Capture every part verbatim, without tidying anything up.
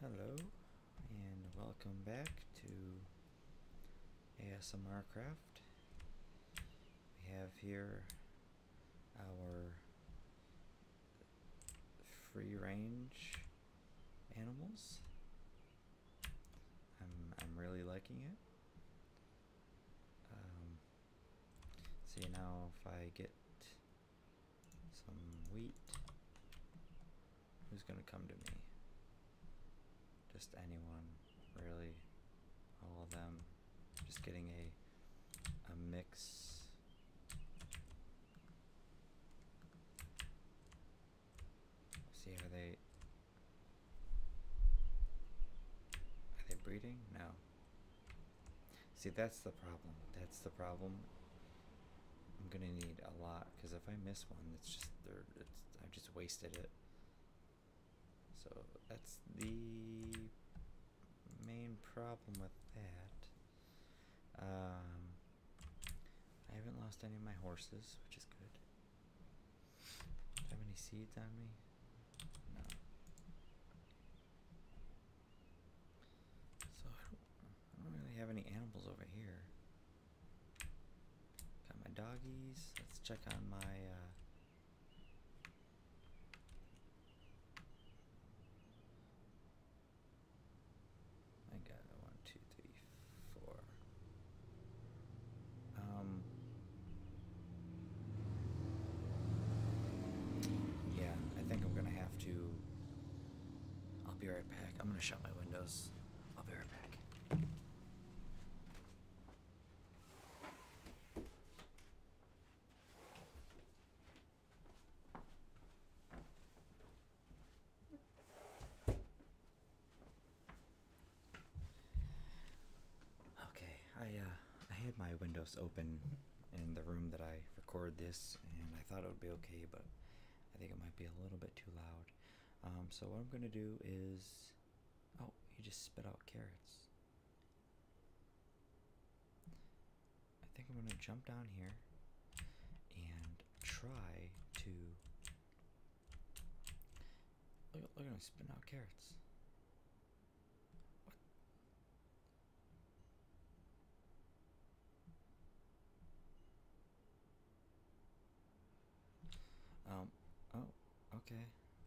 Hello, and welcome back to A S M R Craft. We have here our free range animals. I'm, I'm really liking it. Um, see now if I get some wheat, who's gonna come to me? Just anyone, really, all of them. Just getting a, a mix. See, are they, are they breeding? No. See, that's the problem. That's the problem. I'm gonna need a lot, because if I miss one, it's just, they're, it's, I've just wasted it. So that's the main problem with that. Um, I haven't lost any of my horses, which is good. Do I have any seeds on me? No. So I don't, I don't really have any animals over here. Got my doggies. Let's check on my uh, I got one, two, three, four. Um, yeah, I think I'm gonna have to. I'll be right back. I'm gonna shut my windows. I'll be right back. Okay, I uh, I had my windows open in the room that I record this, and I thought it would be okay, but I think it might be a little bit too loud. Um, so what I'm gonna do is, oh, he just spit out carrots. I think I'm gonna jump down here and try to look, look at him spitting out carrots. What? Um. Oh. Okay.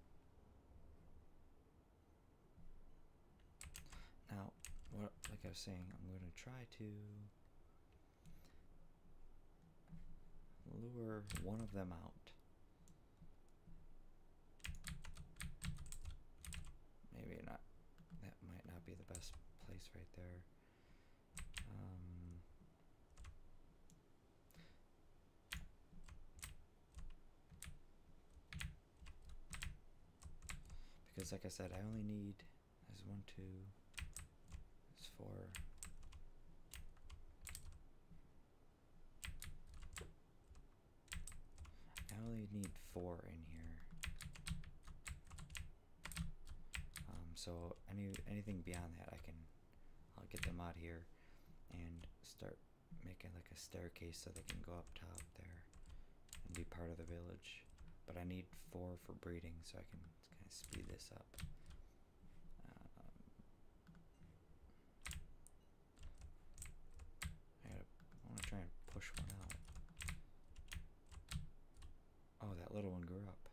Now, what? Like I was saying, I'm gonna try to lure one of them out. Maybe not. That might not be the best place right there. Um, because, like I said, I only need. There's one, two. There's four. I only need four in here. Um, so any anything beyond that, I can. I'll get them out here and start making like a staircase so they can go up top there and be part of the village. But I need four for breeding, so I can kind of speed this up. Um, I gotta. I want to try and push one out. Oh, that little one grew up.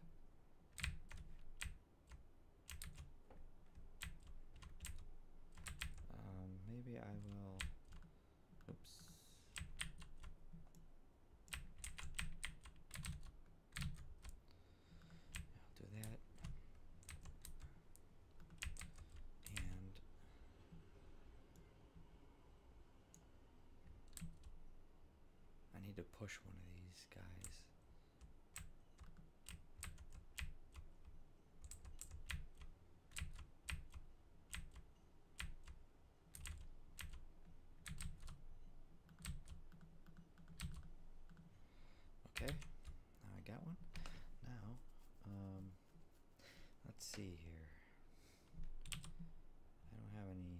Um, maybe I will. Oops. I'll do that. And I need to push one of these guys. Okay, now I got one. Now, um, let's see here. I don't have any.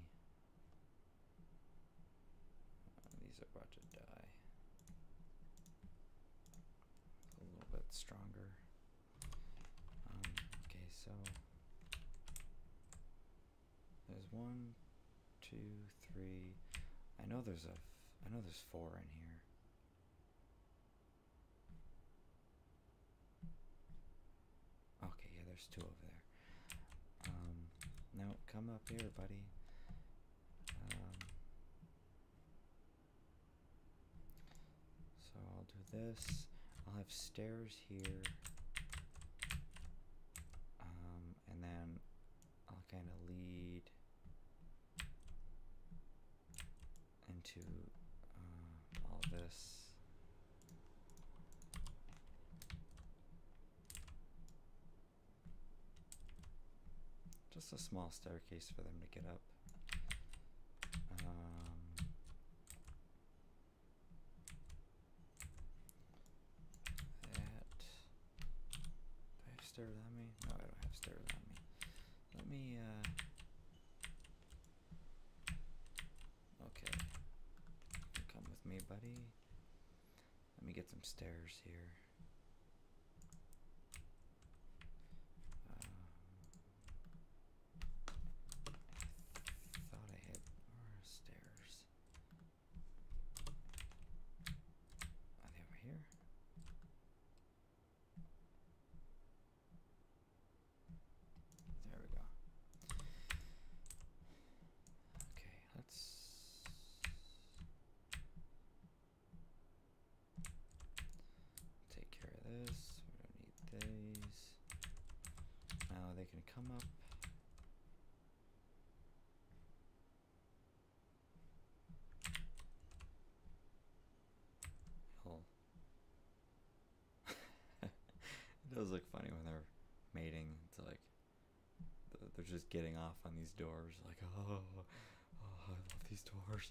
Uh, these are about to die. A little bit stronger. Um, okay, so one, two, three. I know there's a. I know there's four in here. Okay, yeah, there's two over there. Um, now come up here, buddy. Um, so I'll do this. I'll have stairs here. Um, and then I'll kind of lead into uh, all this. Just a small staircase for them to get up. Um, that. Do I have stairs on me? No, I don't have stairs on me. Let me, uh, okay. Come with me, buddy. Let me get some stairs here. They can come up. Oh. It does look funny when they're mating. It's like they're just getting off on these doors. Like, oh, oh I love these doors.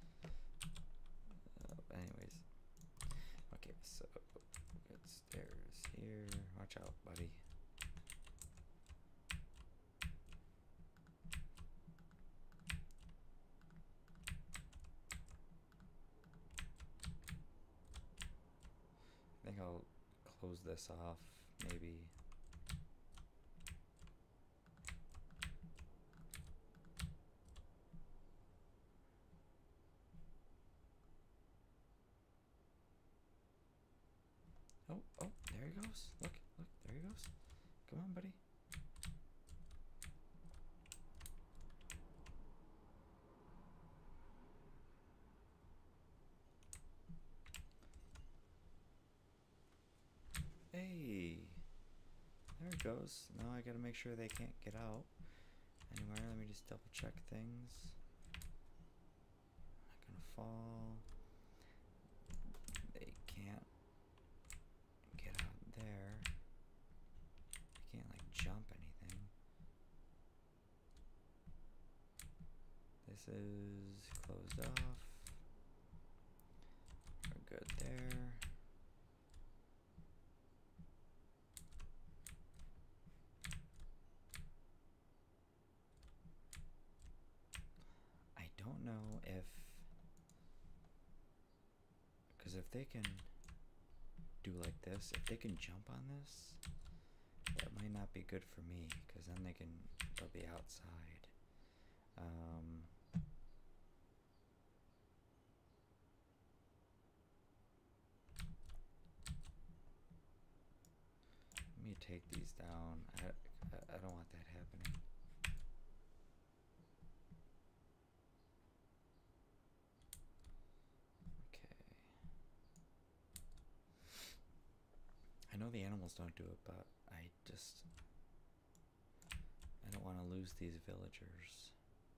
Uh, anyways, okay, so we got stairs here. Watch out, buddy. I think I'll close this off, maybe. Oh, oh, there he goes. Look, look, there he goes. Come on, buddy. Hey, there it goes. Now I gotta make sure they can't get out anywhere. Let me just double check things. Not gonna fall. They can't get out there. They can't like jump anything. This is closed off. We're good there. I don't know if, because if they can do like this, if they can jump on this, that might not be good for me, because then they can, they'll be outside. Um, let me take these down. I, I, I don't want that happening. I know the animals don't do it, but I just, I don't want to lose these villagers.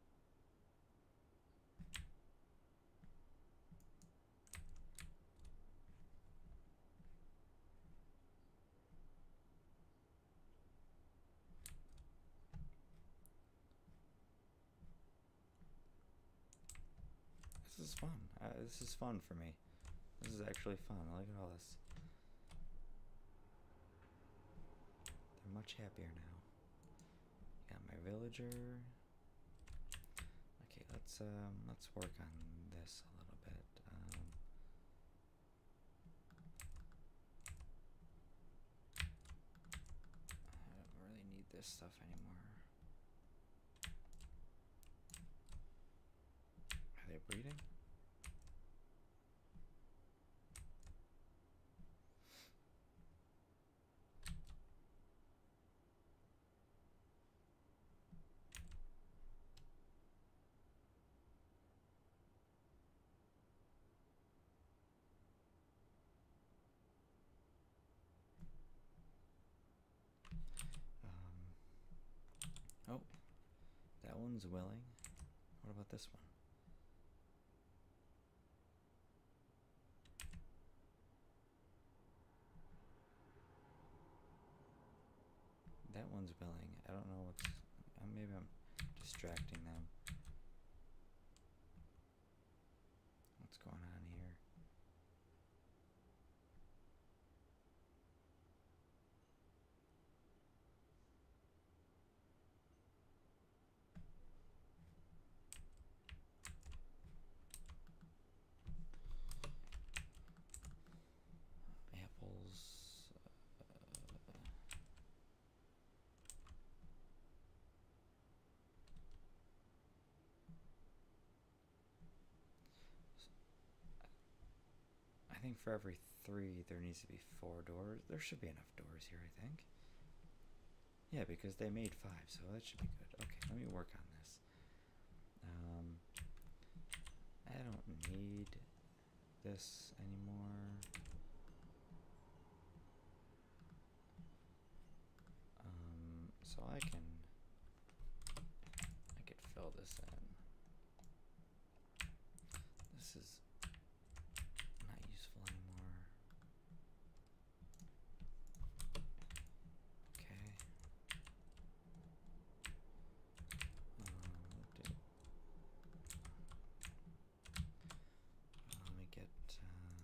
This is fun. Uh, this is fun for me. This is actually fun. Look at all this. They're much happier now. Got my villager. Okay, let's um let's work on this a little bit. Um, I don't really need this stuff anymore. one's willing. What about this one? That one's willing. I don't know what's... Uh, maybe I'm distracting them. What's going on here? Apples. Uh, I think for every three, there needs to be four doors. There should be enough doors here, I think. Yeah, because they made five, so that should be good. Okay, let me work on this. Um, I don't need this anymore. Um, so I can, I could fill this in. This is not useful anymore. Okay. Um, do, let me get. Uh,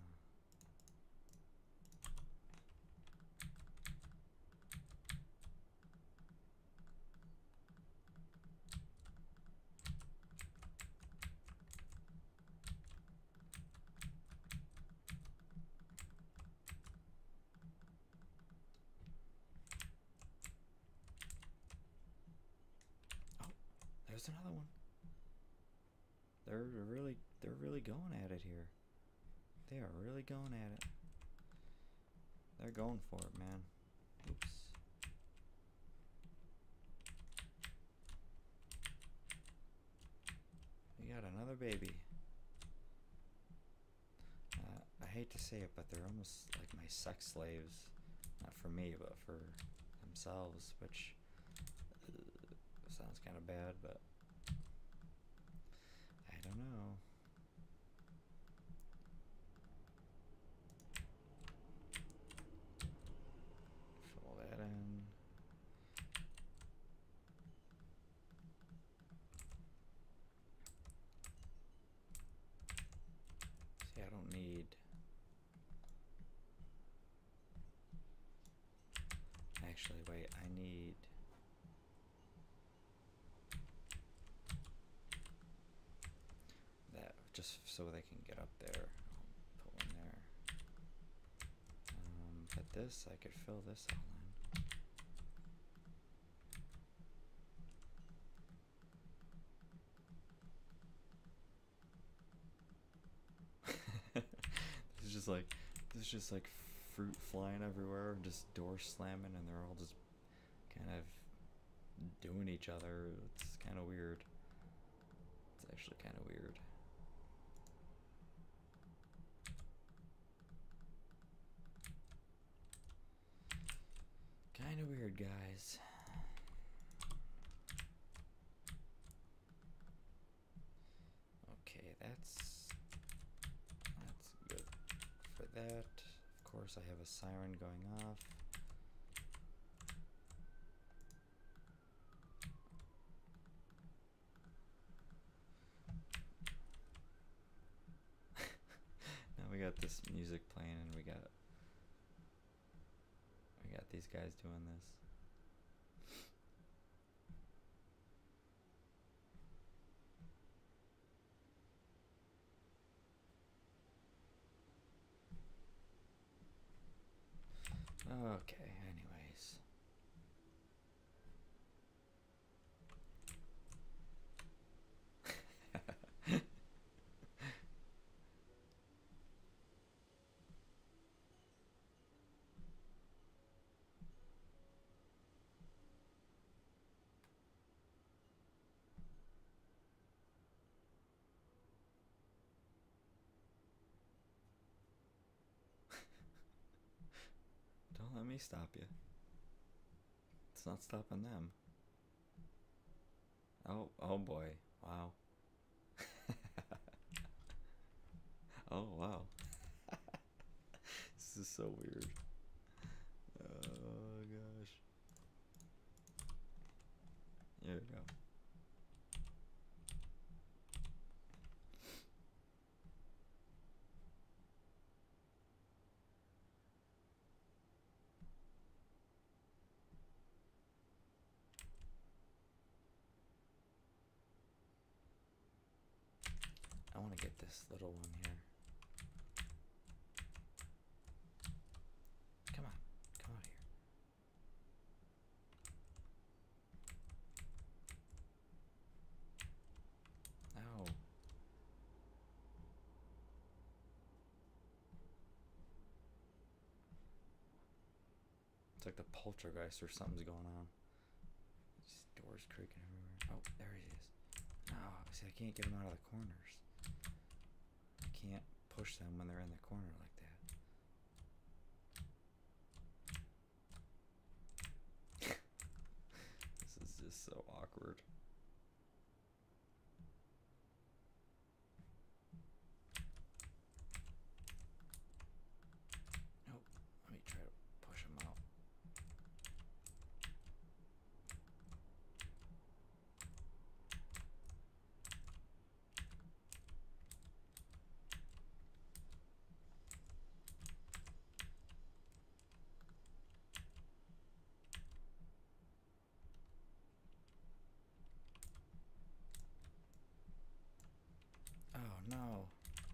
oh, there's another one. They're really, they're really going at it here. They are really going at it. They're going for it, man. Oops. We got another baby. Uh, I hate to say it, but they're almost like my sex slaves. Not for me, but for themselves, which uh, sounds kind of bad, but I don't know. Fill that in. See, I don't need... Actually, wait, I need... that, just so they can get up there. I'll put one there. Um, but this, I could fill this all in. This is just like, this is just like fruit flying everywhere, just doors slamming, and they're all just kind of doing each other. It's kind of weird. It's actually kind of weird. Kind of weird, guys. Okay, that's that's good for that. Of course, I have a siren going off. Now we got this music playing, and we got we got these guys doing this. Okay, anyways. Don't let me stop you. It's not stopping them. Oh, oh boy. Wow. Oh, wow. This is so weird. Oh, gosh. There we go. I want to get this little one here. Come on. Come out here. No. It's like the poltergeist or something's going on. Just doors creaking everywhere. Oh, there he is. No, see, I can't get him out of the corners. I can't push them when they're in the corner like that. This is just so awkward. Nope. Let me try to push him out. Oh no.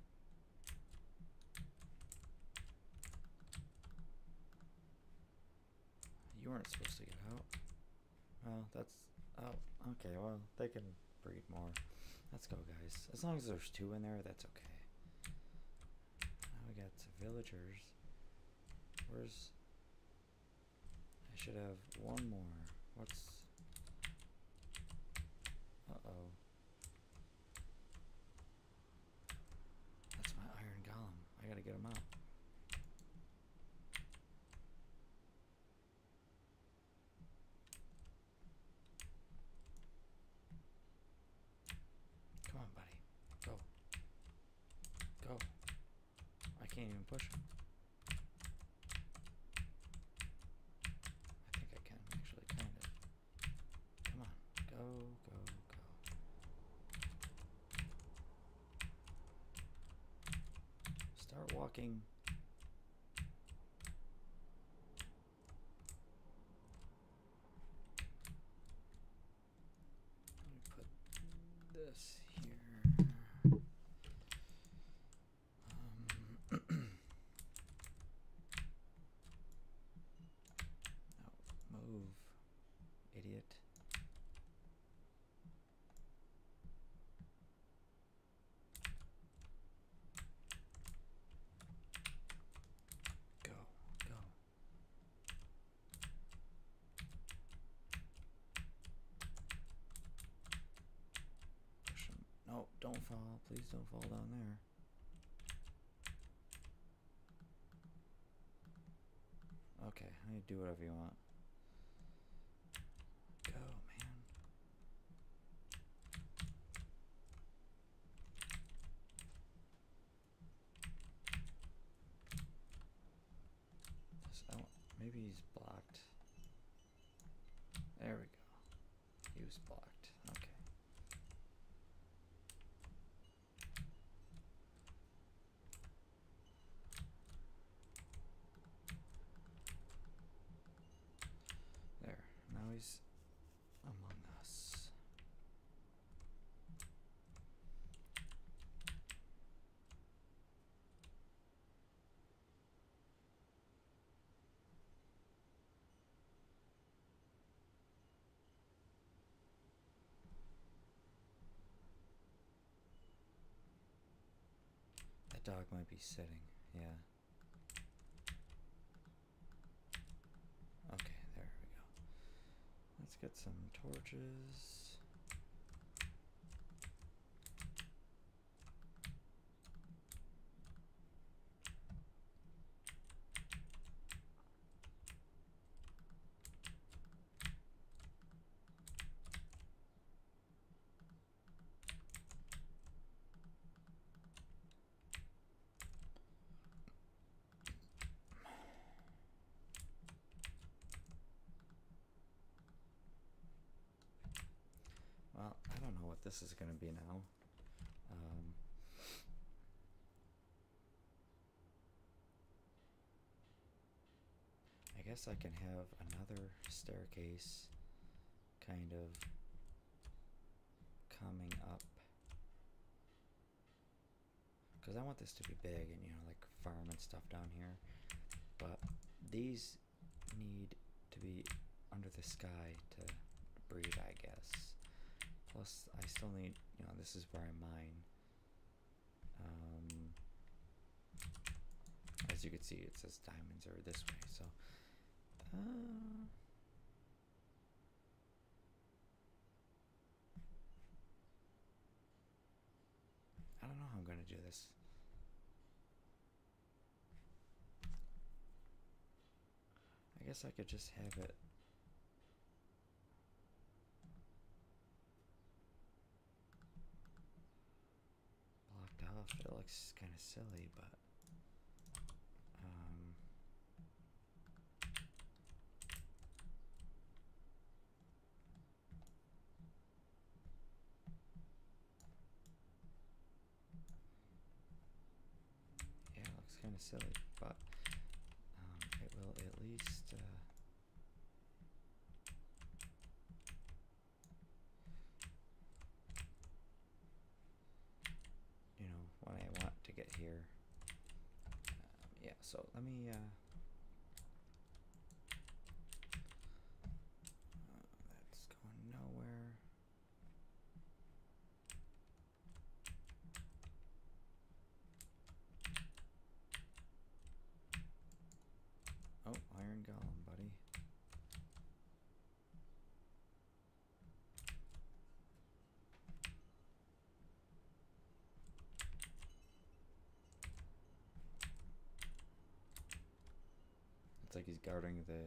You weren't supposed to get out. Well, that's... Oh, okay, well, they can breed more. Let's go, guys. As long as there's two in there, that's okay. Now we got some villagers. Where's... I should have one more. What's... Uh-oh. That's my iron golem. I gotta get him out. Come on, buddy. Go. Go. I can't even push him. I think I can, actually, kind of. Come on. Go, go, go. Start walking. Let me put this here. Um, no, move, idiot. Go, go. Push him. No, don't fall. Please don't fall down there. Okay, you do whatever you want. Go, man. This, oh, maybe he's blocked. There we go. He was blocked. Okay. There. Now he's among us. That dog might be sitting. Yeah. Okay, there we go. Let's get some torches. what this is going to be now. Um, I guess I can have another staircase kind of coming up, because I want this to be big and, you know, like farm and stuff down here, but these need to be under the sky to breathe, I guess. Plus I still need, you know, this is where I mine. Um, as you can see, it says diamonds are this way, so uh, I don't know how I'm going to do this. I guess I could just have it blocked off. It looks kind of silly, but um, yeah, it looks kind of silly, but um, it will at least uh, you know, when I want to get here. Um, yeah, so let me uh, uh, that's going nowhere. Oh, iron golem, buddy. It's like he's guarding the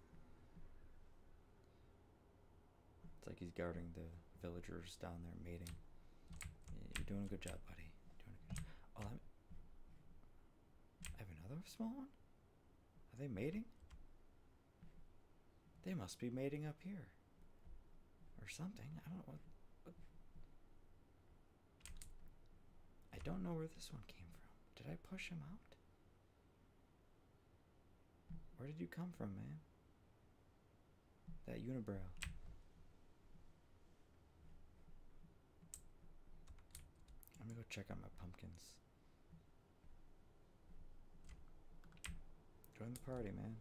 It's like he's guarding the villagers down there mating. You're doing a good job, buddy. Doing a good job. Oh, I'm, I have another small one? Are they mating? They must be mating up here. Or something. I don't know what, what I don't know where this one came from. Did I push him out? Where did you come from, man? That unibrow. Let me go check out my pumpkins. Join the party, man.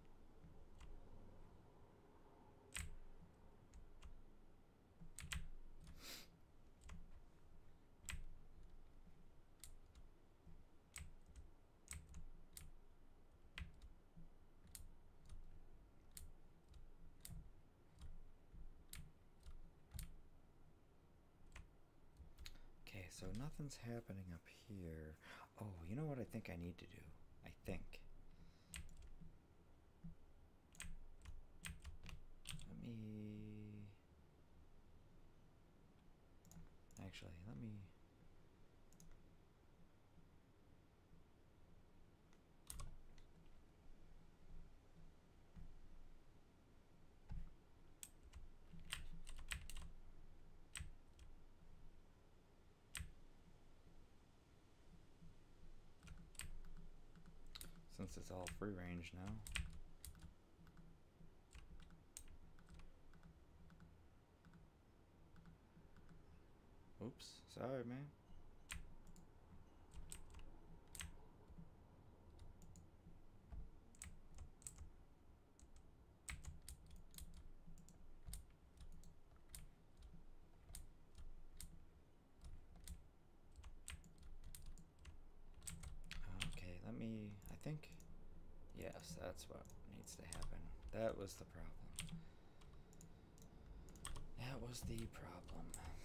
Okay, so nothing's happening up here. Oh, you know what I think I need to do? I think. Let me... Actually, let me... Since it's all free range now. Oops, sorry, man. Okay, let me, I think, yes, that's what needs to happen. That was the problem. That was the problem.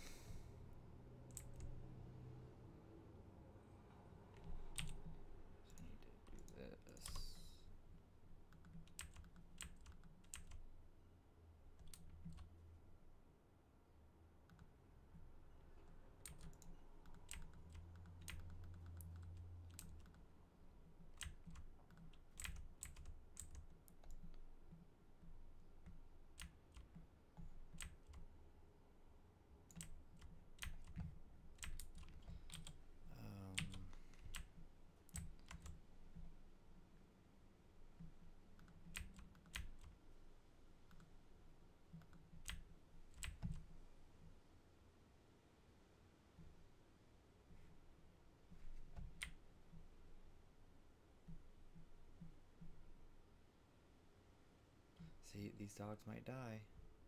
So I need to do this. See, these dogs might die.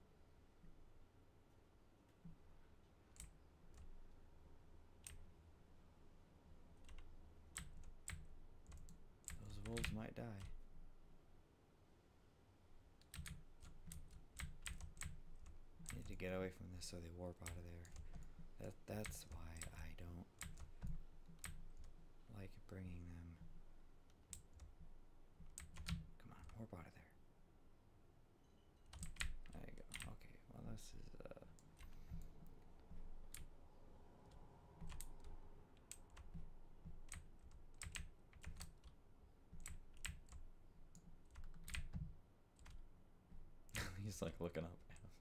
Those wolves might die. I need to get away from this so they warp out of there. That that's why I don't like bringing them. Come on, warp out of there. There you go. Okay, well this is uh he's like looking up at him.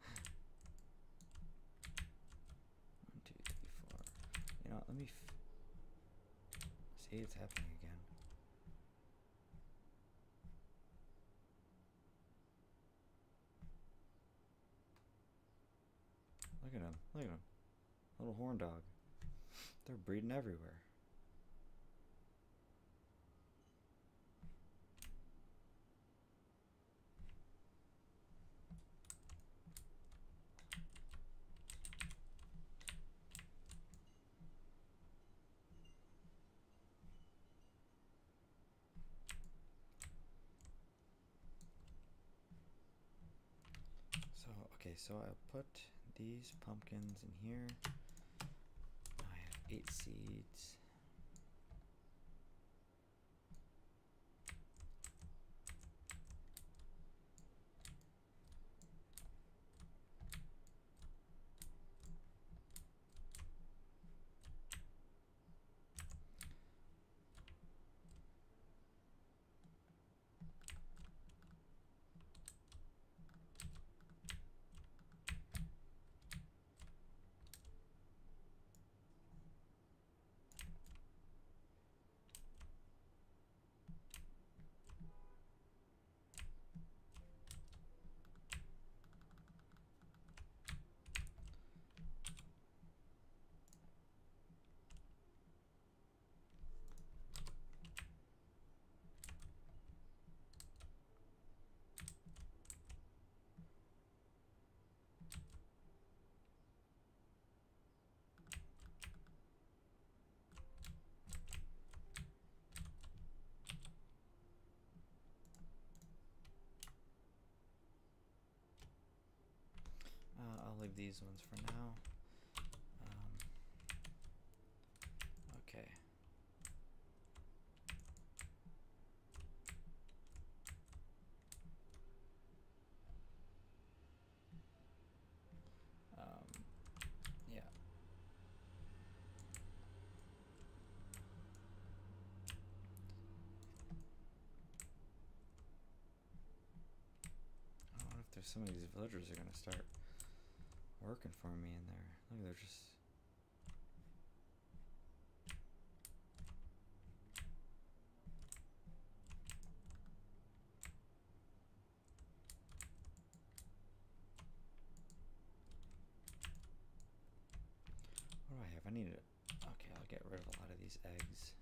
One, two, three, four. You know what, let me f see, it's happening again. Look at him, look at him. Little horn dog. They're breeding everywhere. So, okay, so I put these pumpkins in here. I have eight seeds. Uh, I'll leave these ones for now. Um, okay. Um, yeah. I wonder if there's some of these villagers are gonna start working for me in there. Look, they're just. What do I have? I need it. Okay, I'll get rid of a lot of these eggs.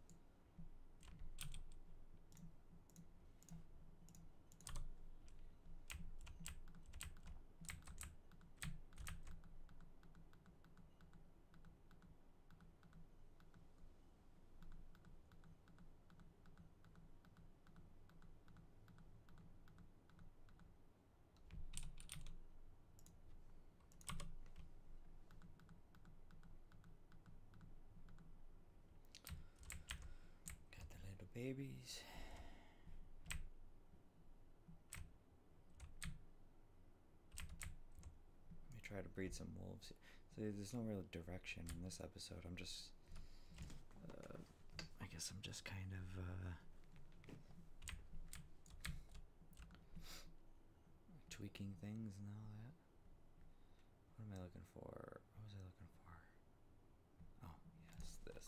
Got the little babies. Let me try to breed some wolves. So there's no real direction in this episode. I'm just, uh, I guess I'm just kind of uh, tweaking things and all that. What am I looking for? What was I looking for? Oh, yes, this.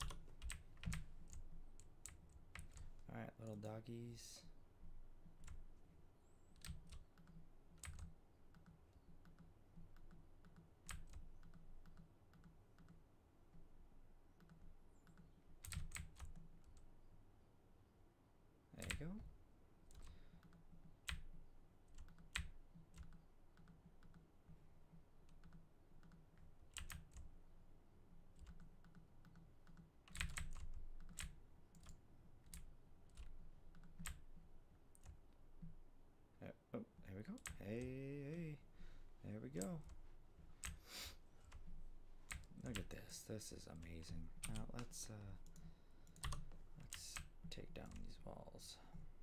Alright, little doggies. There you go. we go. Hey, hey. There we go. Look at this. This is amazing. Now let's uh, let's take down these walls.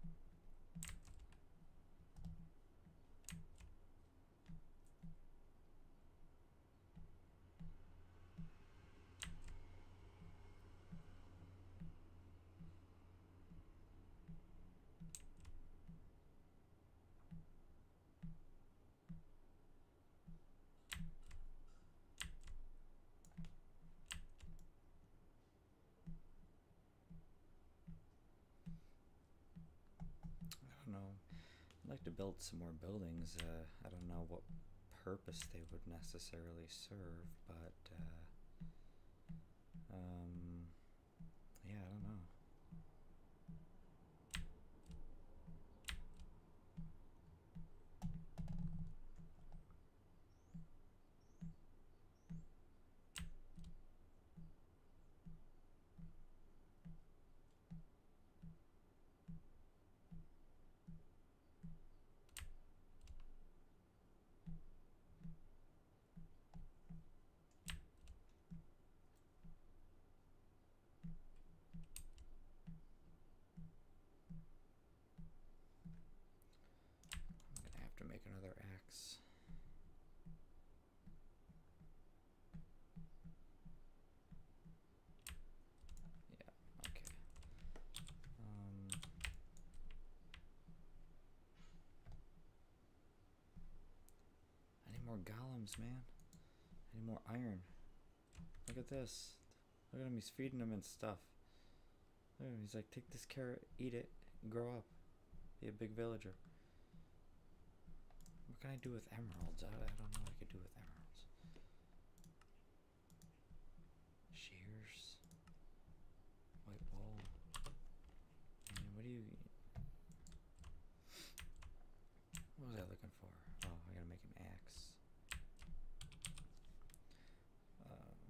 I don't know. I'd like to build some more buildings. Uh, I don't know what purpose they would necessarily serve, but uh, um, yeah, I don't know. I'm gonna have to make another axe. Yeah, okay. Um, I need more golems, man. I need more iron. Look at this. Look at him, he's feeding them and stuff. Look at him, he's like, take this carrot, eat it, grow up. Be a big villager. What can I do with emeralds? I, I don't know what I could do with emeralds. Shears. White wool. I mean, what do you... What was I looking for? Oh, I gotta make an axe. Um,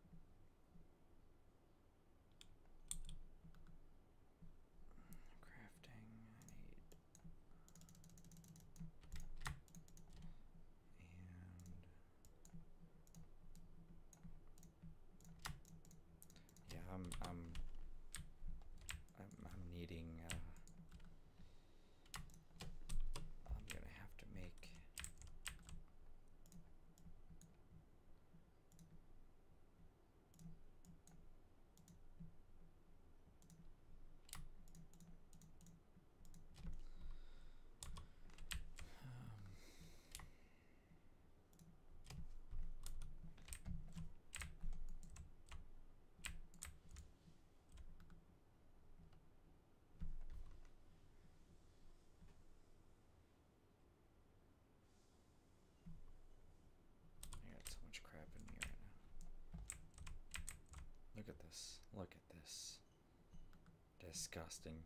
crafting, I need... And... Yeah, I'm... I'm... I'm, I'm needing... Uh, I'm gonna have to make... I got so much crap in me right now. Look at this. Look at this. Disgusting.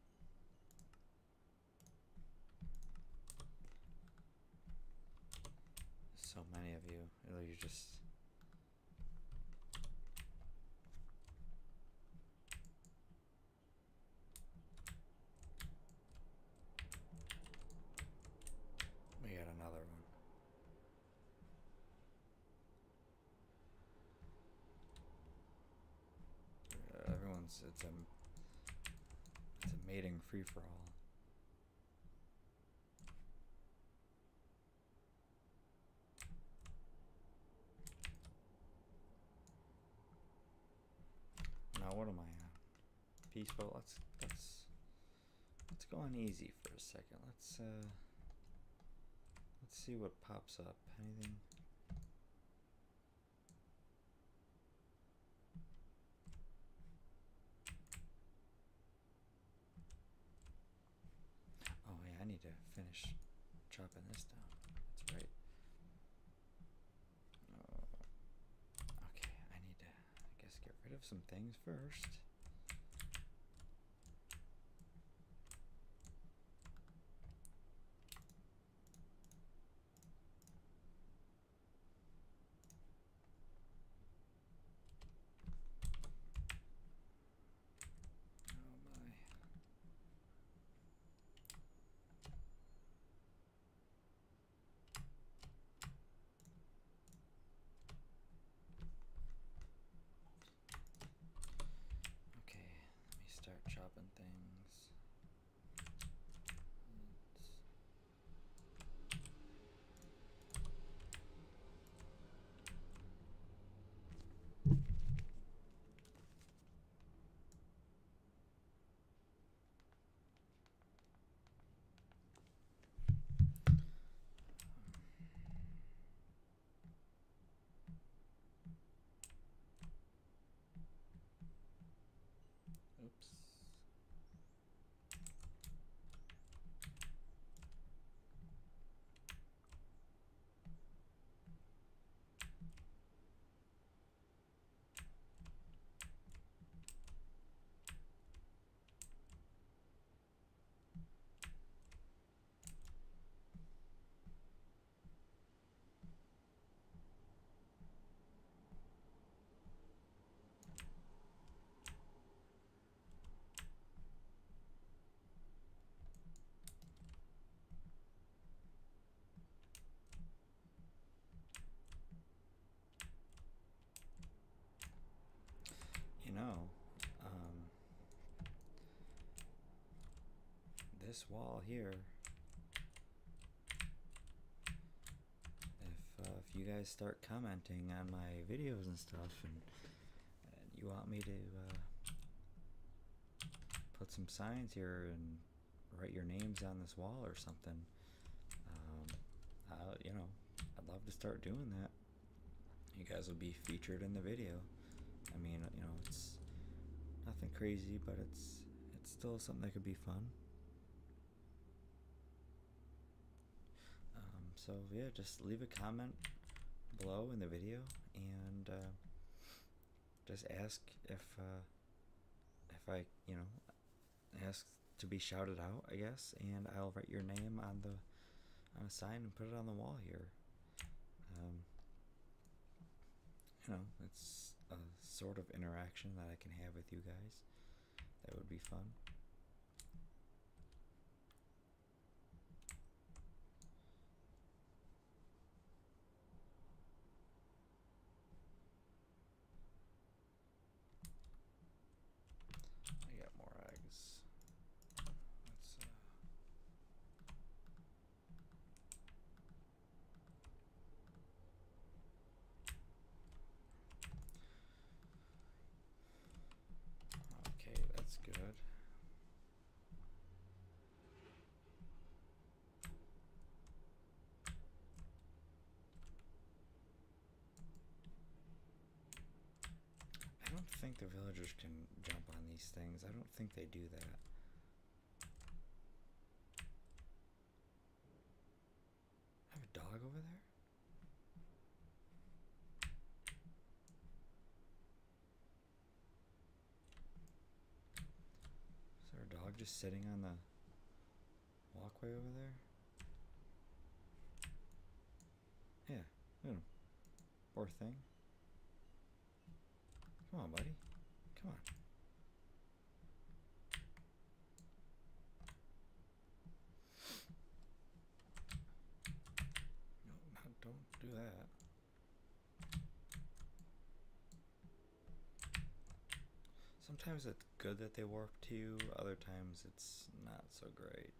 So many of you. You just... We got another one. Uh, everyone's... It's a... It's a mating free-for-all. Now what am I on? Peaceful. Let's let's let's go on easy for a second. Let's uh let's see what pops up. Anything? Oh yeah, I need to finish chopping this down. That's right. Uh, okay, I need to, I guess, get rid of some things first. this wall here, if, uh, if you guys start commenting on my videos and stuff, and, and you want me to uh, put some signs here and write your names on this wall or something, um, I'll, you know, I'd love to start doing that. You guys will be featured in the video. I mean, you know, it's nothing crazy, but it's it's still something that could be fun. Um, so yeah, just leave a comment below in the video and uh, just ask if uh, if I, you know, ask to be shouted out, I guess, and I'll write your name on the on a sign and put it on the wall here. Um, you know, it's a sort of interaction that I can have with you guys. That would be fun. I got more eggs. Let's uh okay, that's good. I don't think the villagers can jump on these things. I don't think they do that. I have a dog over there? Is there a dog just sitting on the walkway over there? Yeah, look at him. Poor thing. Come on, buddy. Come on. No, not, don't do that. Sometimes it's good that they warp to you, other times it's not so great.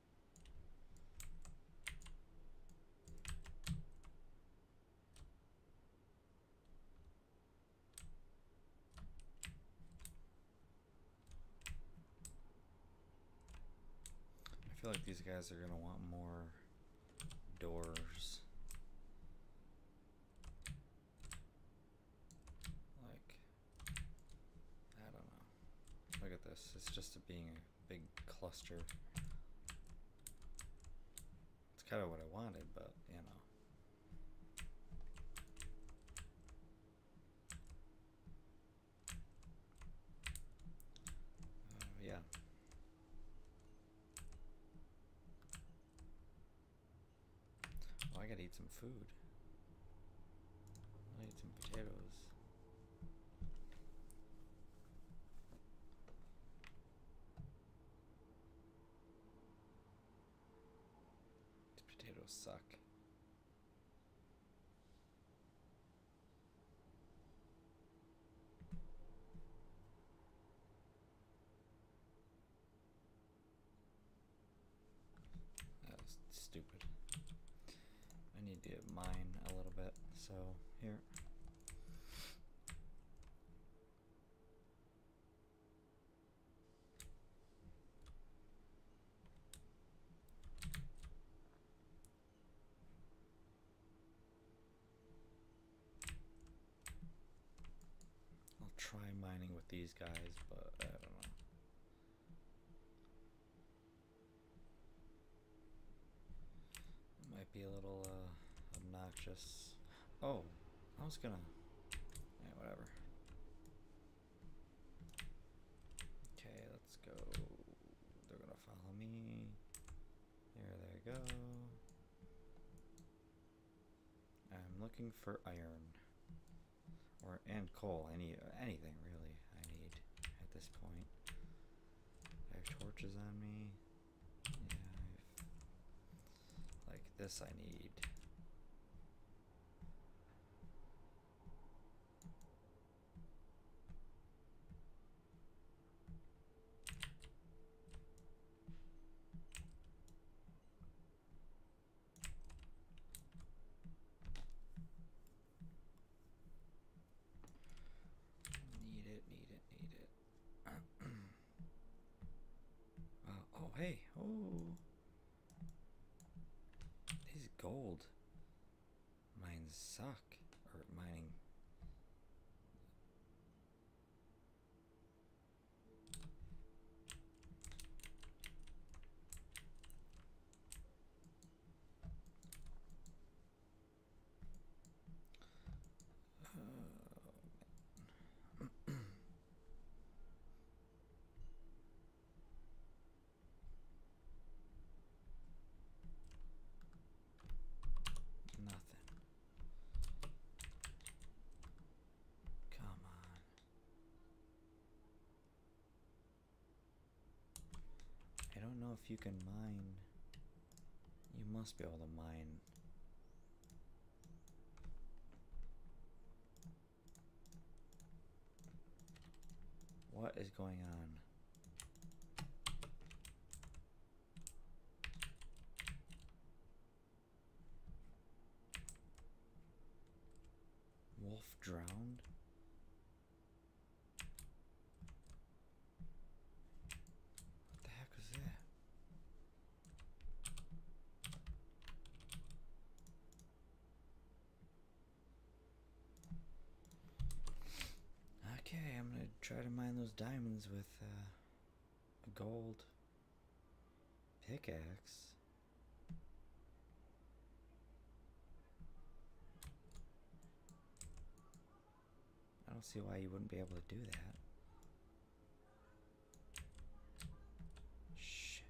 I feel like these guys are gonna want more doors. Like, I don't know. Look at this. It's just a being a big cluster. It's kind of what I wanted, but you know. Uh, yeah. Oh, I gotta eat some food. I'll eat some potatoes. These potatoes suck. That was stupid. I need to mine a little bit, so here. I'll try mining with these guys, but I don't know. It might be a little uh, obnoxious. Oh, I was gonna. Yeah, whatever. Okay, let's go. They're gonna follow me. There they go. I'm looking for iron. Or and coal. I need anything really. I need at this point. I have torches on me. Yeah, I've, like this I need. things suck. Or mining. I don't know if you can mine. You must be able to mine. What is going on? Wolf drowned? What the heck was that? Okay, I'm gonna try to mine those diamonds with uh, a gold pickaxe. I don't see why you wouldn't be able to do that. Shit.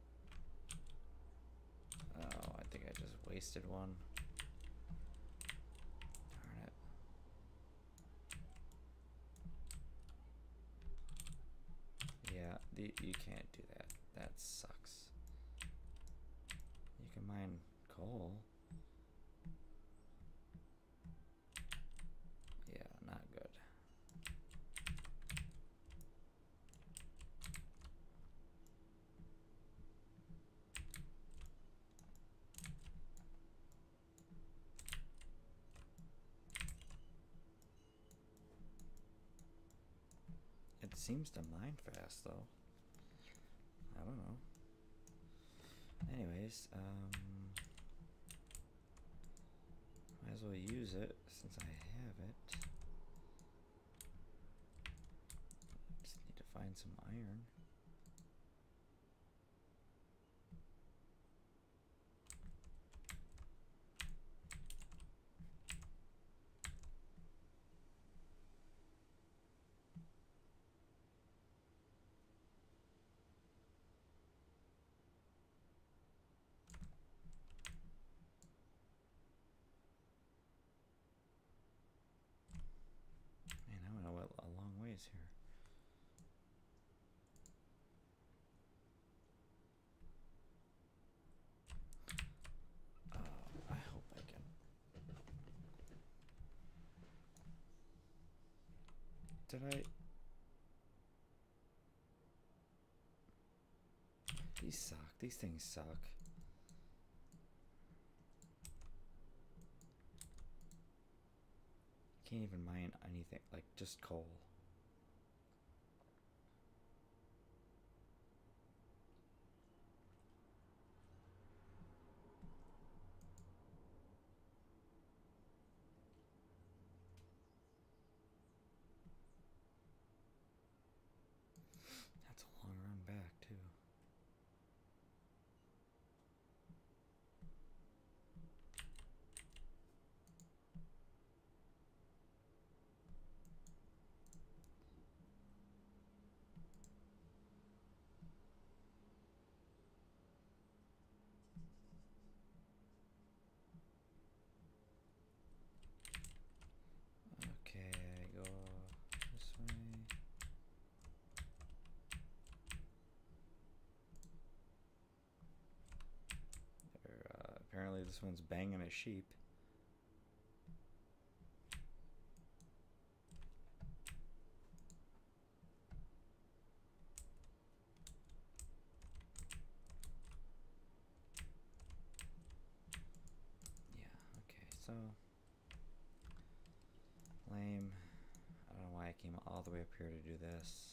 Oh, I think I just wasted one. Darn it. Yeah, the, you can't do that. That sucks. You can mine coal. Yeah, not good. It seems to mine fast though. I don't know. Anyways, um, might as well use it since I have it. Just need to find some iron. Man, I went a, a long ways here. Oh, I hope I can. Did I? These suck. These things suck. Can't even mine anything, like just coal. That's a long run back too. Okay, I go this way. There, uh, apparently this one's banging a sheep. Yeah, okay, so lame. I don't know why I came all the way up here to do this.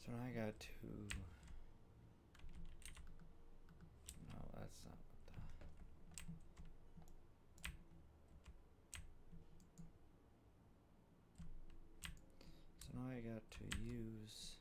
So now I got to. No, that's not what the. So now I got to use.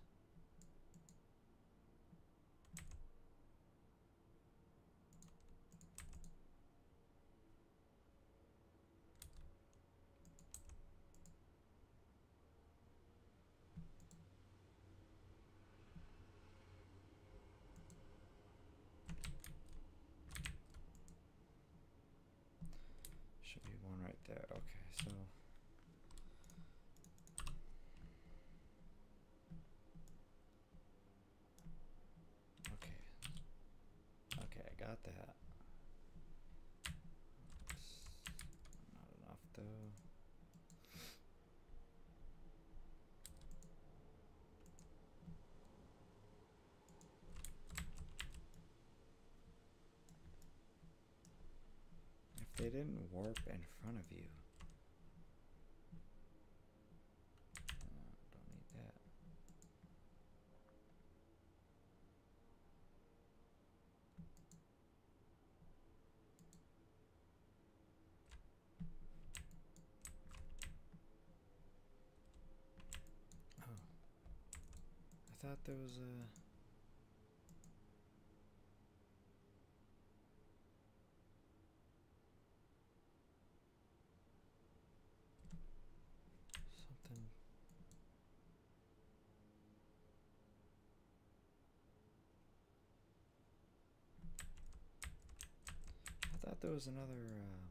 Should be one right there. Okay, so. Okay. Okay, I got that. It's not enough though. If they didn't warp in front of you. Uh, don't need that. Oh. I thought there was a. Something. I thought there was another um,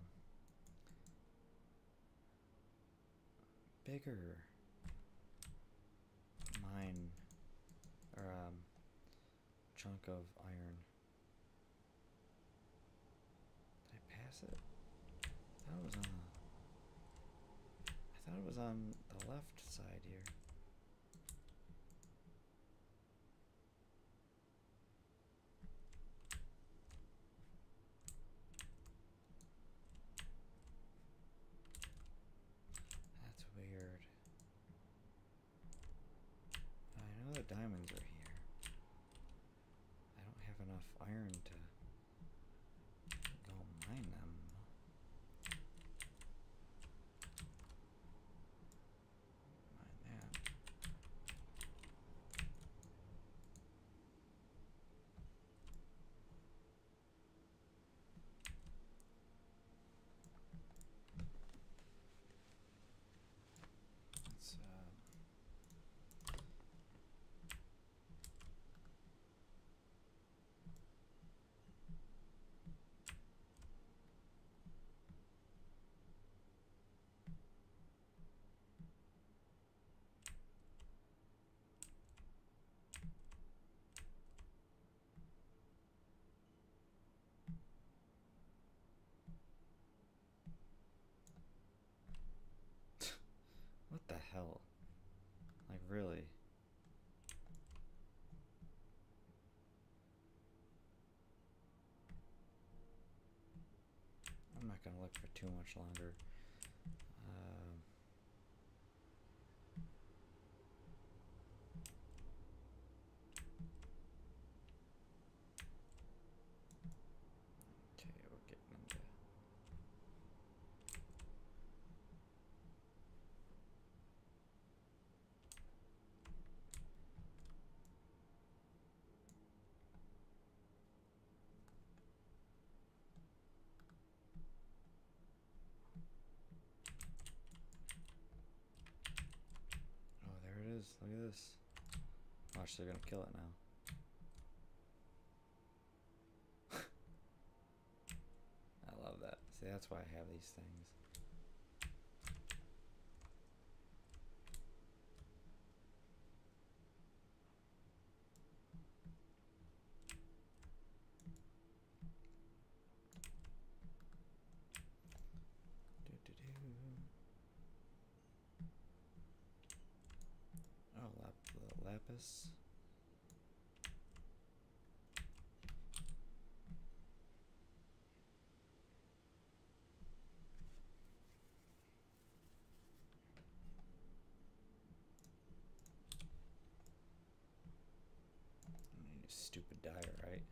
bigger mine or um, chunk of iron. Did I pass it? I thought it was on the. I thought it was on the left side here. That's weird. I know the diamonds are here. I don't have enough iron to go mine them. Mine that. Let's uh what the hell? Like really? I'm not gonna look for too much longer. Um, okay, we're getting into. Oh, there it is. Look at this. Watch, they're gonna kill it now. I love that. See, that's why I have these things. Do, do, do. Oh, lap the lapis. stupid dyer, right?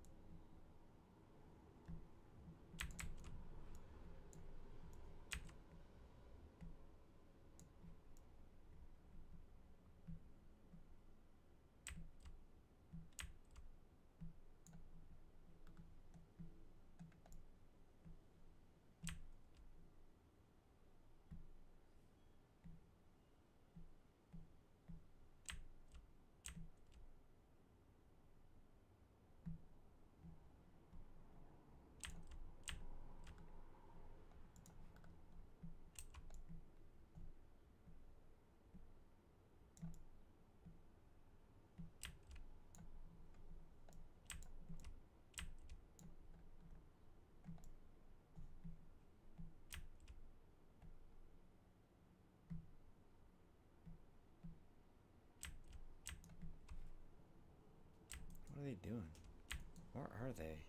What are they doing? Where are they?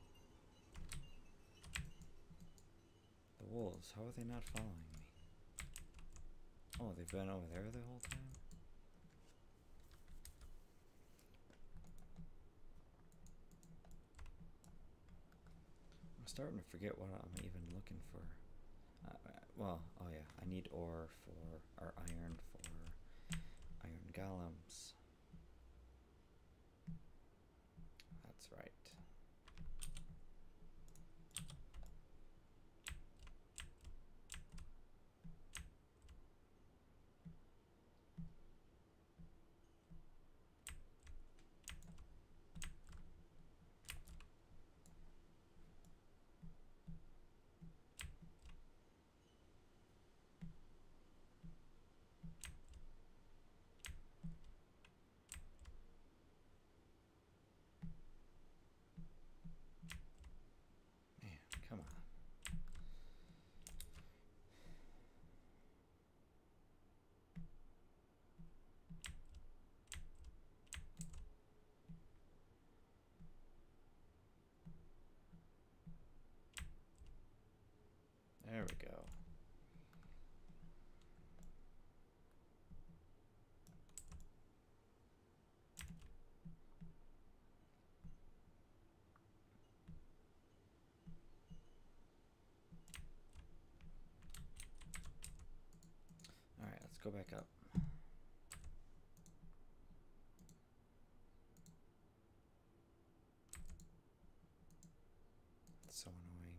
The wolves, how are they not following me? Oh, they've been over there the whole time? I'm starting to forget what I'm even looking for. Uh, well, oh yeah, I need ore for, or iron for iron golems. That's right. Man, come on. There we go. Alright, let's go back up. It's so annoying.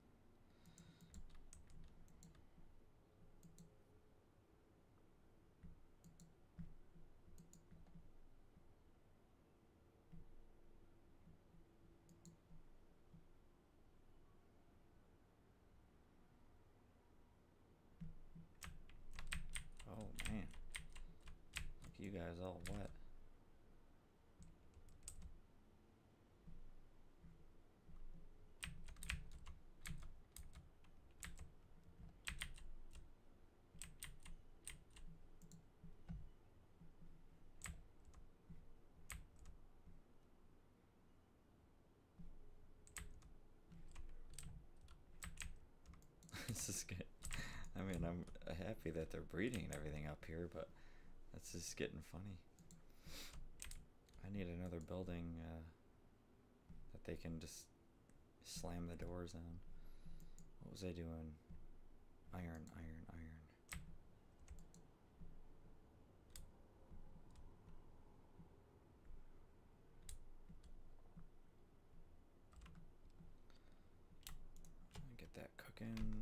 Oh man. Look at you guys all wet. This is good. I mean, I'm happy that they're breeding and everything up here, but that's just getting funny. I need another building uh, that they can just slam the doors on. What was I doing? Iron, iron, iron. Get that cooking.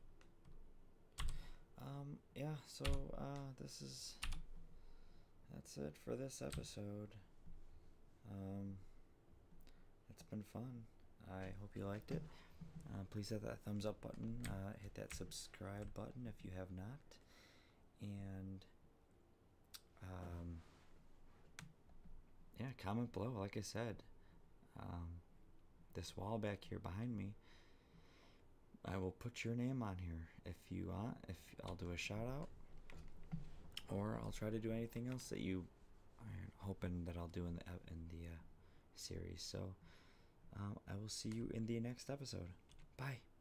Um, yeah, so, uh, this is, that's it for this episode. Um, it's been fun. I hope you liked it. Uh, please hit that thumbs up button, uh, hit that subscribe button if you have not, and, um, yeah, comment below, like I said. Um, this wall back here behind me, I will put your name on here if you want. If I'll do a shout out, or I'll try to do anything else that you are hoping that I'll do in the in the uh, series. So um, I will see you in the next episode. Bye.